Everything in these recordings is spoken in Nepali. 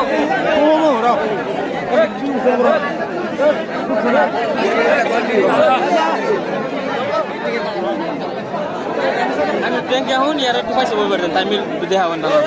Yang jauh ni ada pasti boleh berdan tamil budaya awan dalam.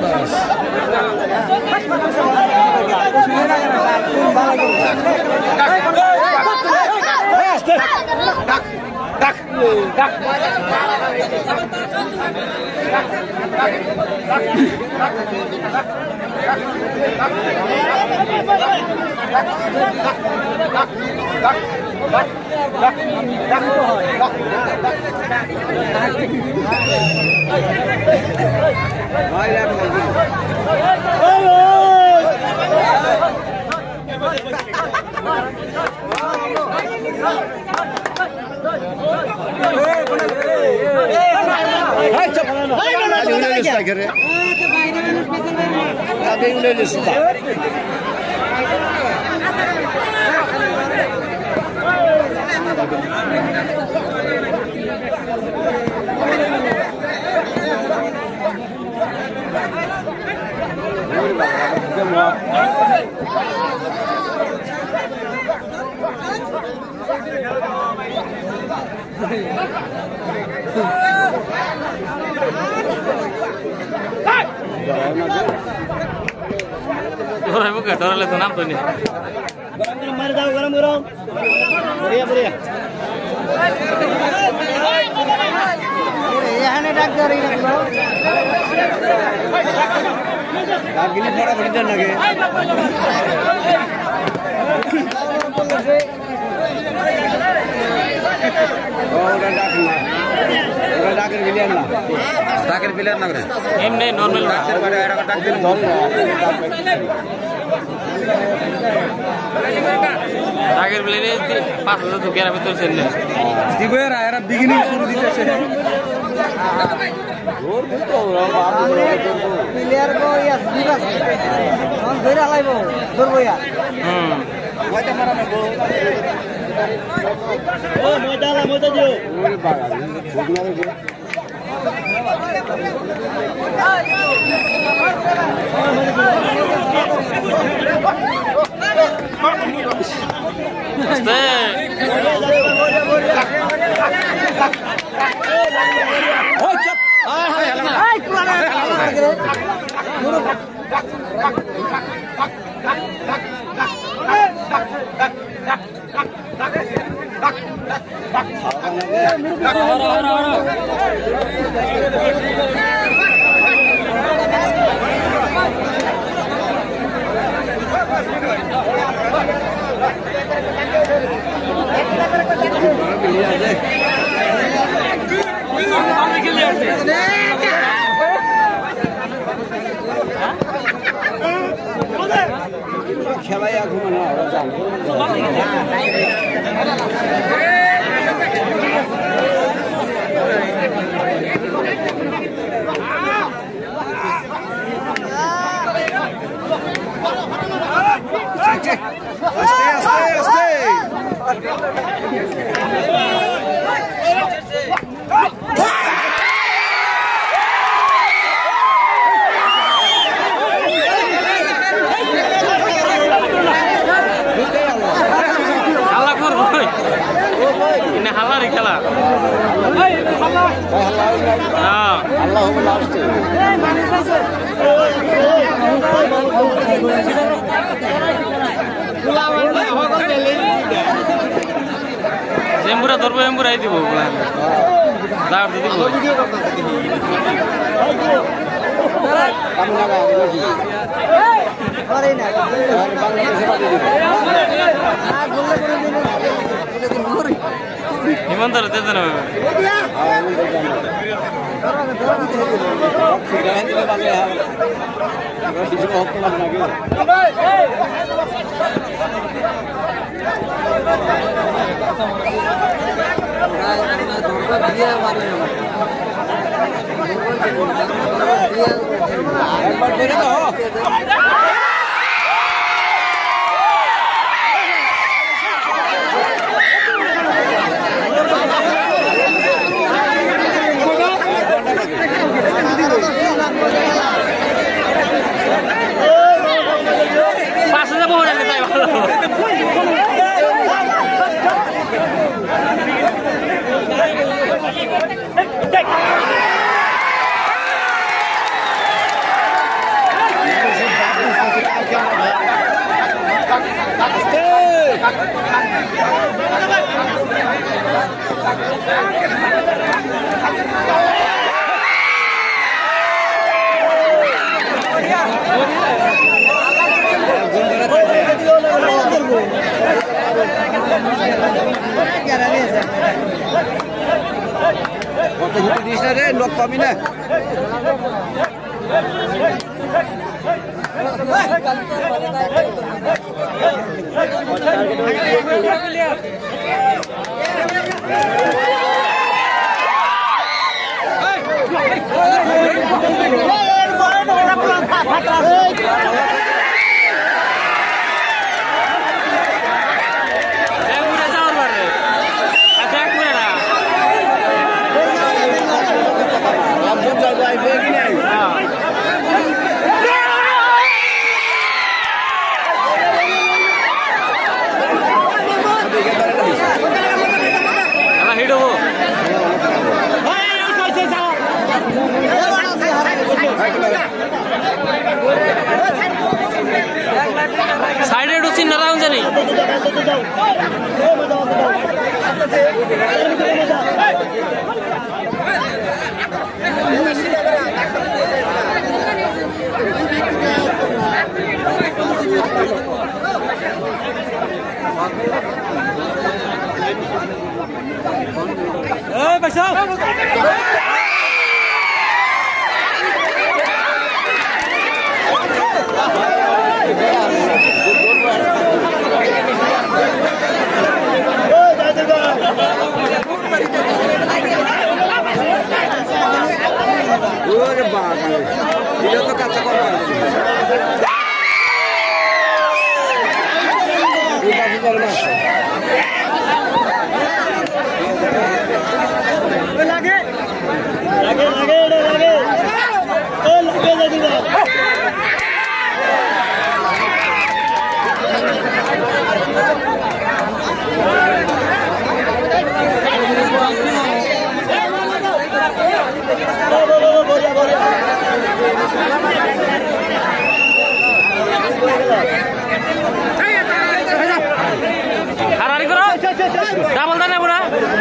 Orang bukan, orang lihat enam tu ni. Mari tahu garam garam. Beriya beriya. यहाँ ने डाक कर रही है लोग डाक गिनी थोड़ा बड़ी जन लगे उधर डाकर विलियन ना करे एम नहीं नॉर्मल डाक्टर बड़े ऐड का डाक्टर डाकर विलियन 5,000 रुपया betul sendiri. दिगो यार यार बिगिनिंग शुरू दी थे और तो प्लेयर को या सीधा हम धरे लाइबो धरबो या मजा मारा में ओ मजा दियो ओरे बागा भोगना रे खेलाया घुमना ini halal di kala. Embura torbo embura itu bukan. Dar itu. Kamu naga lagi. Hari ini. Himantar itu tu nama. লোক কমই না साइड ढुसी न राउंड नहीं बचाओ ওরে বাবা এটা তো কাঁচা করা লাগে লাগে লাগে লাগে ও লাগে দিবা हारारी करो डबल देना पूरा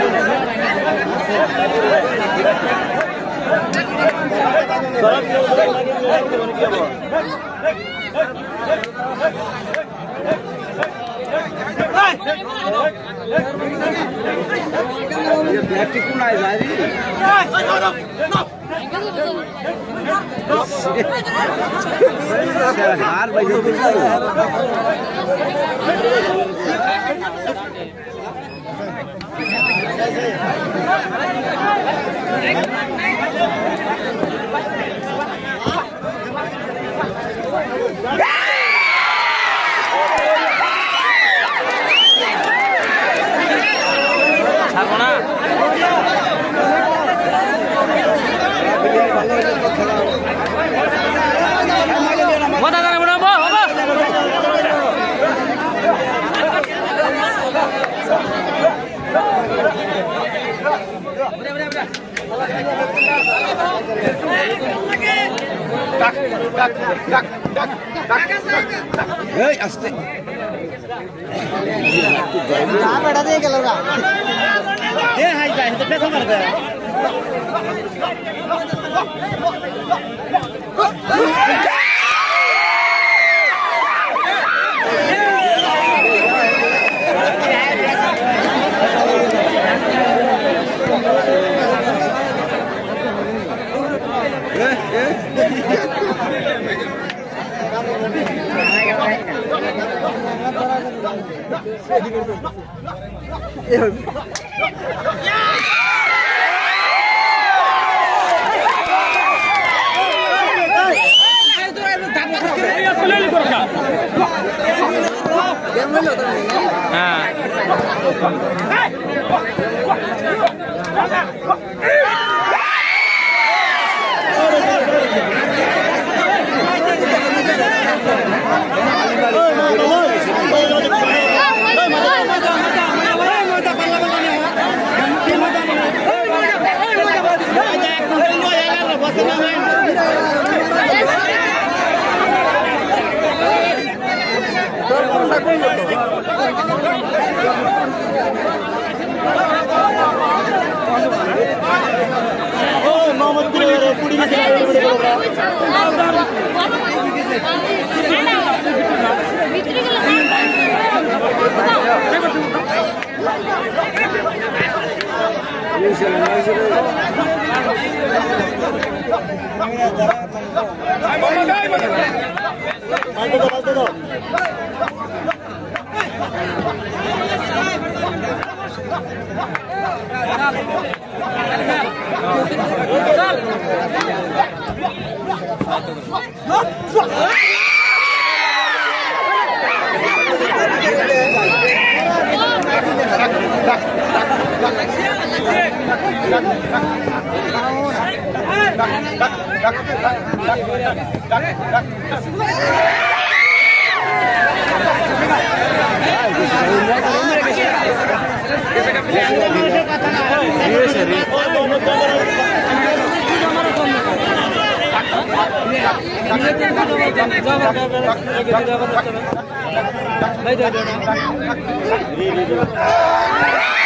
ये बैटरी कौन आए जा रही हार भाई আস্তে বেটা দিয়ে গেল হাই যাই তো পেছা মারবে Baik,